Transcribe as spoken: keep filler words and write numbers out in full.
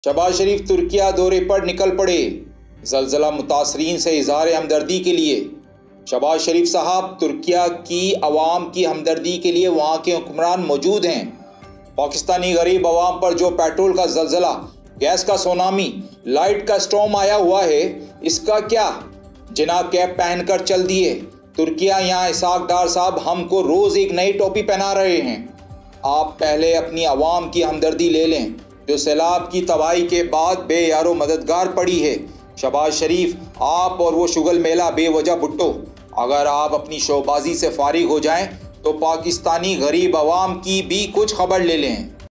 शहबाज शरीफ तुर्किया दौरे पर निकल पड़े। ज़लज़ला मुतासरीन से इज़हार हमदर्दी के लिए। शहबाज शरीफ साहब तुर्किया की आवाम की हमदर्दी के लिए वहाँ के हुक्मरान मौजूद हैं। पाकिस्तानी गरीब आवाम पर जो पेट्रोल का ज़लज़ला, गैस का सुनामी, लाइट का स्टॉर्म आया हुआ है, इसका क्या? जनाब कैप पहनकर चल दिए तुर्किया। यहाँ इसाक डार साहब हमको रोज़ एक नई टोपी पहना रहे हैं। आप पहले अपनी आवाम की हमदर्दी ले लें जो सैलाब की तबाही के बाद बेयारो मददगार पड़ी है। शहबाज शरीफ, आप और वो शुगल मेला बेवजह भुट्टो, अगर आप अपनी शोबाजी से फारिग हो जाएं तो पाकिस्तानी गरीब आवाम की भी कुछ खबर ले लें।